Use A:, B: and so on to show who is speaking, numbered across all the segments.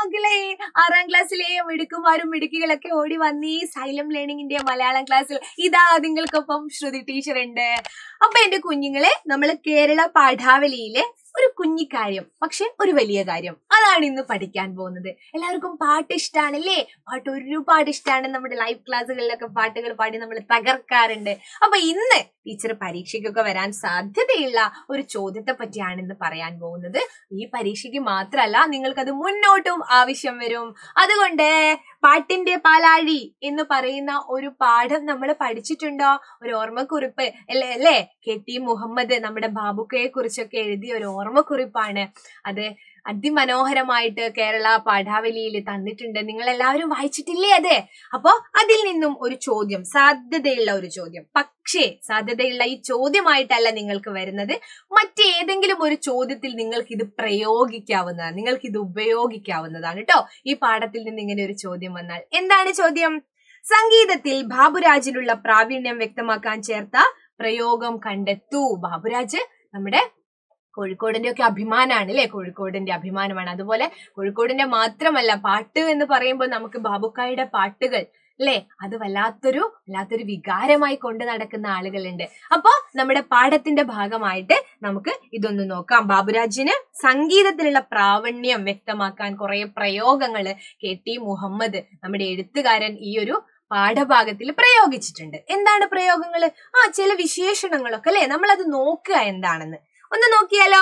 A: മക്കളെ 6ാം ക്ലാസ്സിലെ മിടുക്കുമാരും മിടുക്കികളൊക്കെ ഓടി വന്നീ സൈലം ലേണിംഗിന്റെ മലയാളം ക്ലാസ്സിൽ ഇതാ നിങ്ങൾക്കൊപ്പം ശ്രുതി ടീച്ചർ ഉണ്ട്. അപ്പൊ എന്റെ കുഞ്ഞുങ്ങളെ, നമ്മൾ കേരള പാഠാവലിയിലെ ഒരു കുഞ്ഞിക്കാര്യം, പക്ഷെ ഒരു വലിയ കാര്യം, അതാണ് ഇന്ന് പഠിക്കാൻ പോകുന്നത്. എല്ലാവർക്കും പാട്ട് ഇഷ്ടമാണല്ലേ? പാട്ട് ഒരുപാട് ഇഷ്ടമാണ്. നമ്മുടെ ലൈവ് ക്ലാസ്സുകളിലൊക്കെ പാട്ടുകൾ പാടി നമ്മൾ തകർക്കാറുണ്ട്. അപ്പൊ ഇന്ന് ടീച്ചർ പരീക്ഷയ്ക്കൊക്കെ വരാൻ സാധ്യതയുള്ള ഒരു ചോദ്യത്തെ പറ്റിയാണ് ഇന്ന് പറയാൻ പോകുന്നത്. ഈ പരീക്ഷയ്ക്ക് മാത്രമല്ല, നിങ്ങൾക്കത് മുന്നോട്ടും ആവശ്യം വരും. അതുകൊണ്ട് പാട്ടിന്റെ പാലാഴി എന്ന് പറയുന്ന ഒരു പാഠം നമ്മൾ പഠിച്ചിട്ടുണ്ടോ? ഒരു ഓർമ്മക്കുറിപ്പ് അല്ലേ? KT മുഹമ്മദ് നമ്മുടെ ബാബുക്കയെ കുറിച്ചൊക്കെ എഴുതിയ ഒരു ഓർമ്മക്കുറിപ്പാണ്. അത് അതിമനോഹരമായിട്ട് കേരള പാഠാവലിയിൽ തന്നിട്ടുണ്ട്. നിങ്ങൾ എല്ലാവരും വായിച്ചിട്ടില്ലേ അത്? അപ്പോ അതിൽ നിന്നും ഒരു ചോദ്യം, സാധ്യതയുള്ള ഒരു ചോദ്യം, പക്ഷേ സാധ്യതയുള്ള ഈ ചോദ്യമായിട്ടല്ല നിങ്ങൾക്ക് വരുന്നത്, മറ്റേതെങ്കിലും ഒരു ചോദ്യത്തിൽ നിങ്ങൾക്ക് ഇത് പ്രയോഗിക്കാവുന്നതാണ്, നിങ്ങൾക്ക് ഇത് ഉപയോഗിക്കാവുന്നതാണ് കേട്ടോ. ഈ പാഠത്തിൽ നിന്ന് ഇങ്ങനെ ഒരു ചോദ്യം വന്നാൽ എന്താണ് ചോദ്യം? സംഗീതത്തിൽ ബാബുരാജിലുള്ള പ്രാവീണ്യം വ്യക്തമാക്കാൻ ചേർത്ത പ്രയോഗം കണ്ടെത്തൂ. ബാബുരാജ് നമ്മുടെ കോഴിക്കോടിന്റെ ഒക്കെ അഭിമാനമാണ് അല്ലെ? കോഴിക്കോടിന്റെ അഭിമാനമാണ്. അതുപോലെ കോഴിക്കോടിന്റെ മാത്രമല്ല, പാട്ട് എന്ന് പറയുമ്പോൾ നമുക്ക് ബാബുക്കായുടെ പാട്ടുകൾ അല്ലെ, അത് വല്ലാത്തൊരു വികാരമായി കൊണ്ട് നടക്കുന്ന ആളുകളുണ്ട്. അപ്പൊ നമ്മുടെ പാഠത്തിന്റെ ഭാഗമായിട്ട് നമുക്ക് ഇതൊന്ന് നോക്കാം. ബാബുരാജിന് സംഗീതത്തിലുള്ള പ്രാവീണ്യം വ്യക്തമാക്കാൻ കുറെ പ്രയോഗങ്ങള് KT മുഹമ്മദ് നമ്മുടെ എഴുത്തുകാരൻ ഈ ഒരു പാഠഭാഗത്തിൽ പ്രയോഗിച്ചിട്ടുണ്ട്. എന്താണ് പ്രയോഗങ്ങള്? ചില വിശേഷണങ്ങളൊക്കെ അല്ലെ, നമ്മളത് നോക്കുക എന്താണെന്ന് ഒന്ന് നോക്കിയാലോ.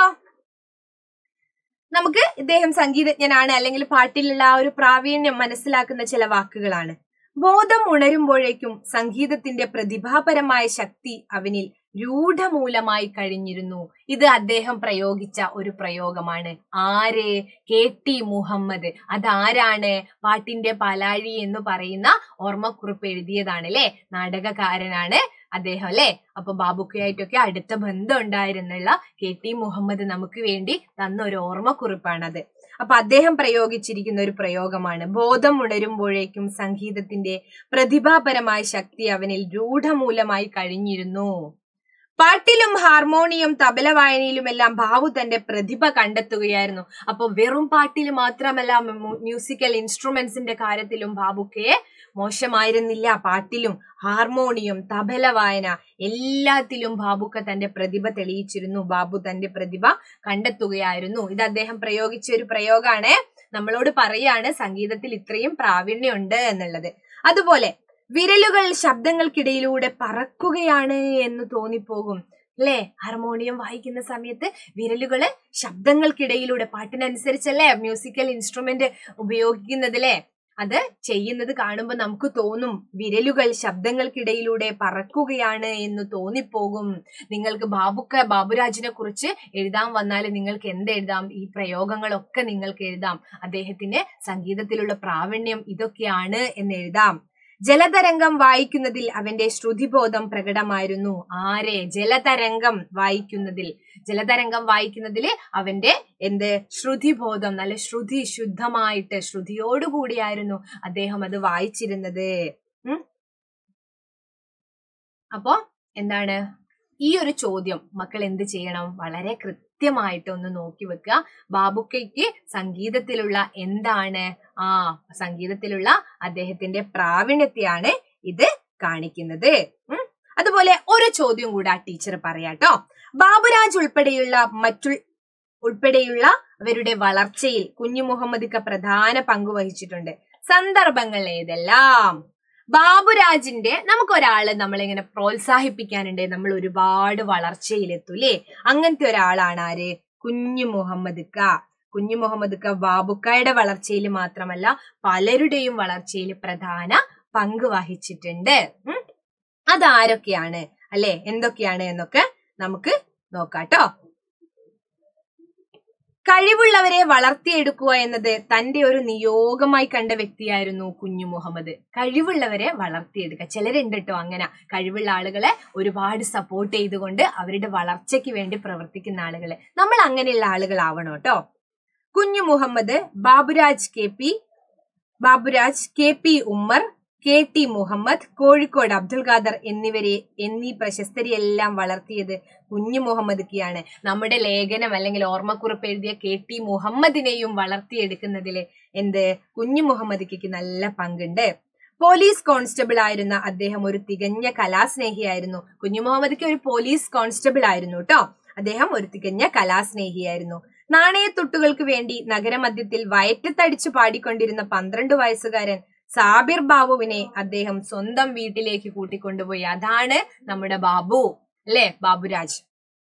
A: നമുക്ക് ഇദ്ദേഹം സംഗീതജ്ഞനാണ്, അല്ലെങ്കിൽ പാട്ടിലുള്ള ആ ഒരു പ്രാവീണ്യം മനസ്സിലാക്കുന്ന ചില വാക്കുകളാണ്. ബോധം ഉണരുമ്പോഴേക്കും സംഗീതത്തിന്റെ പ്രതിഭാപരമായ ശക്തി അവനിൽ രൂഢമൂലമായി കഴിഞ്ഞിരുന്നു. ഇത് അദ്ദേഹം പ്രയോഗിച്ച ഒരു പ്രയോഗമാണ്. ആര്? KT മുഹമ്മദ്. അതാരാണ്? പാട്ടിന്റെ പാലാഴി എന്ന് പറയുന്ന ഓർമ്മക്കുറിപ്പ് എഴുതിയതാണ് അല്ലെ, നാടകകാരനാണ് അദ്ദേഹം അല്ലെ. അപ്പൊ ബാബുക്കയായിട്ടൊക്കെ അടുത്ത ബന്ധം ഉണ്ടായിരുന്നുള്ള KT മുഹമ്മദ് നമുക്ക് വേണ്ടി തന്ന ഒരു ഓർമ്മക്കുറിപ്പാണത്. അപ്പൊ അദ്ദേഹം പ്രയോഗിച്ചിരിക്കുന്ന ഒരു പ്രയോഗമാണ്. ബോധം ഉണരുമ്പോഴേക്കും സംഗീതത്തിന്റെ പ്രതിഭാപരമായ ശക്തി അവനിൽ രൂഢമൂലമായി കഴിഞ്ഞിരുന്നു. പാട്ടിലും ഹാർമോണിയം തബല വായനയിലുമെല്ലാം ബാബു തന്റെ പ്രതിഭ കണ്ടെത്തുകയായിരുന്നു. അപ്പൊ വെറും പാട്ടിൽ മാത്രമല്ല, മ്യൂസിക്കൽ ഇൻസ്ട്രുമെന്റ്സിന്റെ കാര്യത്തിലും ബാബുക്കയെ മോശമായിരുന്നില്ല. പാട്ടിലും ഹാർമോണിയം തബല വായന എല്ലാത്തിലും ബാബുക്ക തന്റെ പ്രതിഭ തെളിയിച്ചിരുന്നു. ബാബു തന്റെ പ്രതിഭ കണ്ടെത്തുകയായിരുന്നു. ഇത് അദ്ദേഹം പ്രയോഗിച്ച ഒരു പ്രയോഗമാണ്. നമ്മളോട് പറയാണ് സംഗീതത്തിൽ ഇത്രയും പ്രാവീണ്യം ഉണ്ട് എന്നുള്ളത്. അതുപോലെ വിരലുകൾ ശബ്ദങ്ങൾക്കിടയിലൂടെ പറക്കുകയാണ് എന്ന് തോന്നിപ്പോകും അല്ലെ. ഹാർമോണിയം വായിക്കുന്ന സമയത്ത് വിരലുകള് ശബ്ദങ്ങൾക്കിടയിലൂടെ, പാട്ടിനനുസരിച്ചല്ലേ മ്യൂസിക്കൽ ഇൻസ്ട്രുമെന്റ് ഉപയോഗിക്കുന്നത് അല്ലെ, അത് ചെയ്യുന്നത് കാണുമ്പോൾ നമുക്ക് തോന്നും വിരലുകൾ ശബ്ദങ്ങൾക്കിടയിലൂടെ പറക്കുകയാണ് എന്ന് തോന്നിപ്പോകും. നിങ്ങൾക്ക് ബാബുരാജിനെ കുറിച്ച് എഴുതാൻ വന്നാൽ നിങ്ങൾക്ക് എന്തെഴുതാം? ഈ പ്രയോഗങ്ങളൊക്കെ നിങ്ങൾക്ക് എഴുതാം. അദ്ദേഹത്തിന് സംഗീതത്തിലുള്ള പ്രാവീണ്യം ഇതൊക്കെയാണ് എന്ന് എഴുതാം. ജലതരംഗം വായിക്കുന്നതിൽ അവന്റെ ശ്രുതിബോധം പ്രകടമായിരുന്നു. ആരെ? ജലതരംഗം വായിക്കുന്നതിൽ അവന്റെ ശ്രുതിബോധം, നല്ല ശുദ്ധമായിട്ട് ശ്രുതിയോടുകൂടിയായിരുന്നു അദ്ദേഹം അത് വായിച്ചിരുന്നത്. അപ്പോ എന്താണ് ഈ ഒരു ചോദ്യം? മക്കൾ എന്ത് ചെയ്യണം? വളരെ കൃത്യമായിട്ട് ഒന്ന് നോക്കി വെക്കുക. ബാബുക്കയ്ക്ക് സംഗീതത്തിലുള്ള എന്താണ്? സംഗീതത്തിലുള്ള അദ്ദേഹത്തിന്റെ പ്രാവീണ്യത്തെയാണ് ഇത് കാണിക്കുന്നത്. അതുപോലെ ഒരു ചോദ്യം കൂടെ ടീച്ചർ പറയാട്ടോ. ബാബുരാജ് ഉൾപ്പെടെയുള്ള അവരുടെ വളർച്ചയിൽ കുഞ്ഞു മുഹമ്മദ് പ്രധാന പങ്ക് വഹിച്ചിട്ടുണ്ട്. സന്ദർഭങ്ങൾ ഏതെല്ലാം? ബാബുരാജിന്റെ നമുക്കൊരാള് നമ്മളിങ്ങനെ പ്രോത്സാഹിപ്പിക്കാനുണ്ട്, നമ്മൾ ഒരുപാട് വളർച്ചയിലെത്തൂലേ, അങ്ങനത്തെ ഒരാളാണ് ആര്? കുഞ്ഞു മുഹമ്മദ് ക ബാബുക്കായുടെ വളർച്ചയിൽ മാത്രമല്ല പലരുടെയും വളർച്ചയിൽ പ്രധാന പങ്ക് വഹിച്ചിട്ടുണ്ട്. അതാരൊക്കെയാണ് അല്ലെ, എന്തൊക്കെയാണ് എന്നൊക്കെ നമുക്ക് നോക്കാട്ടോ. കഴിവുള്ളവരെ വളർത്തിയെടുക്കുക എന്നത് തന്റെ ഒരു നിയോഗമായി കണ്ട വ്യക്തിയായിരുന്നു കുഞ്ഞു മുഹമ്മദ്. കഴിവുള്ളവരെ വളർത്തിയെടുക്കുക. ചിലരുണ്ട് കേട്ടോ അങ്ങനെ, കഴിവുള്ള ആളുകളെ ഒരുപാട് സപ്പോർട്ട് ചെയ്തുകൊണ്ട് അവരുടെ വളർച്ചയ്ക്ക് വേണ്ടി പ്രവർത്തിക്കുന്ന ആളുകള്. നമ്മൾ അങ്ങനെയുള്ള ആളുകളാവണം കേട്ടോ. കുഞ്ഞു മുഹമ്മദ്, ബാബുരാജ് KP ഉമ്മർ, KT മുഹമ്മദ്, കോഴിക്കോട് അബ്ദുൽ ഖാദർ എന്നീ പ്രശസ്തരെയെല്ലാം വളർത്തിയത് കുഞ്ഞു മുഹമ്മദ്ക്കിയാണ്. നമ്മുടെ ലേഖനം അല്ലെങ്കിൽ ഓർമ്മക്കുറിപ്പ് എഴുതിയ KT മുഹമ്മദിനെയും വളർത്തിയെടുക്കുന്നതില് കുഞ്ഞു മുഹമ്മദ്ക്ക് നല്ല പങ്കുണ്ട്. പോലീസ് കോൺസ്റ്റബിൾ ആയിരുന്ന അദ്ദേഹം ഒരു തികഞ്ഞ കലാസ്നേഹിയായിരുന്നു. കുഞ്ഞു മുഹമ്മദ്ക്ക് ഒരു പോലീസ് കോൺസ്റ്റബിൾ ആയിരുന്നു കേട്ടോ. അദ്ദേഹം ഒരു തികഞ്ഞ കലാസ്നേഹിയായിരുന്നു. നാണയത്തുട്ടുകൾക്ക് വേണ്ടി നഗരമധ്യത്തിൽ വയറ്റത്തടിച്ചു പാടിക്കൊണ്ടിരുന്ന 12 വയസ്സുകാരൻ സാബിർ ബാബുവിനെ അദ്ദേഹം സ്വന്തം വീട്ടിലേക്ക് കൂട്ടിക്കൊണ്ടുപോയി. അതാണ് നമ്മുടെ ബാബു, അല്ലെ, ബാബുരാജ്.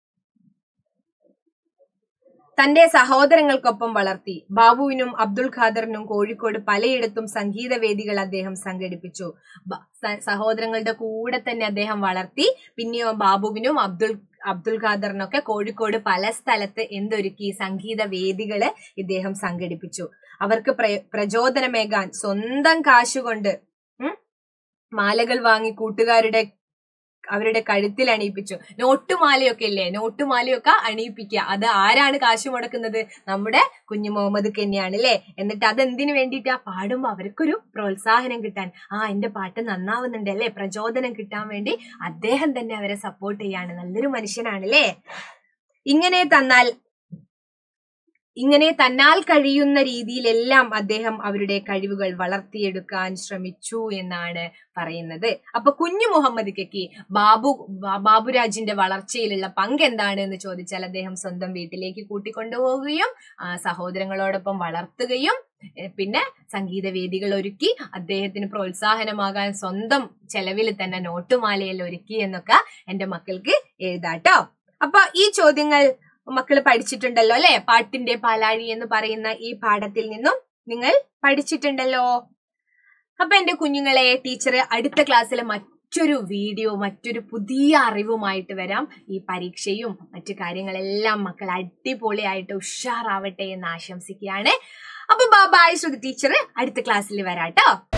A: തന്റെ സഹോദരങ്ങൾക്കൊപ്പം വളർത്തി. ബാബുവിനും അബ്ദുൽ ഖാദറിനും കോഴിക്കോട് പലയിടത്തും സംഗീത വേദികൾ അദ്ദേഹം സംഘടിപ്പിച്ചു. സഹോദരങ്ങളുടെ കൂടെ തന്നെ അദ്ദേഹം വളർത്തി. പിന്നെയോ ബാബുവിനും അബ്ദുൽ ഖാദറിനൊക്കെ കോഴിക്കോട് പല സ്ഥലത്ത് സംഗീത വേദികള് ഇദ്ദേഹം സംഘടിപ്പിച്ചു. അവർക്ക് പ്രചോദനമേകാൻ സ്വന്തം കാശുകൊണ്ട് മാലകൾ വാങ്ങി അവരുടെ കഴുത്തിൽ അണിയിപ്പിച്ചു. നോട്ടുമാലയൊക്കെ ഇല്ലേ, നോട്ടുമാലയൊക്കെ അണിയിപ്പിക്കുക. അത് ആരാണ് കാശ് മുടക്കുന്നത്? നമ്മുടെ കുഞ്ഞു മുഹമ്മദ് തന്നെയാണ്, അല്ലെ. എന്നിട്ട് അതെന്തിനു വേണ്ടിയിട്ടാ? പാടുമ്പോ അവർക്കൊരു പ്രോത്സാഹനം കിട്ടാൻ. എന്റെ പാട്ട് നന്നാവുന്നുണ്ട് അല്ലെ, പ്രചോദനം കിട്ടാൻ വേണ്ടി അദ്ദേഹം തന്നെ അവരെ സപ്പോർട്ട് ചെയ്യാണ്. നല്ലൊരു മനുഷ്യനാണ്, അല്ലെ. ഇങ്ങനെ തന്നാൽ കഴിയുന്ന രീതിയിലെല്ലാം അദ്ദേഹം അവരുടെ കഴിവുകൾ വളർത്തിയെടുക്കാൻ ശ്രമിച്ചു എന്നാണ് പറയുന്നത്. അപ്പൊ കുഞ്ഞു മുഹമ്മദ്ക്ക് ബാബുരാജിന്റെ വളർച്ചയിലുള്ള പങ്ക് എന്താണ് എന്ന് ചോദിച്ചാൽ, അദ്ദേഹം സ്വന്തം വീട്ടിലേക്ക് കൂട്ടിക്കൊണ്ടുപോവുകയും സഹോദരങ്ങളോടൊപ്പം വളർത്തുകയും പിന്നെ സംഗീത വേദികൾ ഒരുക്കി അദ്ദേഹത്തിന് പ്രോത്സാഹനമാകാൻ സ്വന്തം ചെലവിൽ തന്നെ നോട്ടുമാലയെല്ലാം ഒരുക്കി എന്നൊക്കെ എന്റെ മക്കൾക്ക് എഴുതാട്ടോ. അപ്പൊ ഈ ചോദ്യങ്ങൾ മക്കള് പഠിച്ചിട്ടുണ്ടല്ലോ, അല്ലെ. പാട്ടിന്റെ പാലാഴി എന്ന് പറയുന്ന ഈ പാഠത്തിൽ നിന്നും നിങ്ങൾ പഠിച്ചിട്ടുണ്ടല്ലോ. അപ്പൊ എന്റെ കുഞ്ഞുങ്ങളെ, ടീച്ചർ അടുത്ത ക്ലാസ്സിലെ മറ്റൊരു പുതിയ അറിവുമായിട്ട് വരാം. ഈ പരീക്ഷയും മറ്റു കാര്യങ്ങളെല്ലാം മക്കൾ അടിപൊളിയായിട്ട് ഉഷാറാവട്ടെ എന്ന് ആശംസിക്കുകയാണ്. അപ്പൊ ബൈ, ശ്രുതി ടീച്ചർ അടുത്ത ക്ലാസ്സിൽ വരാട്ടോ.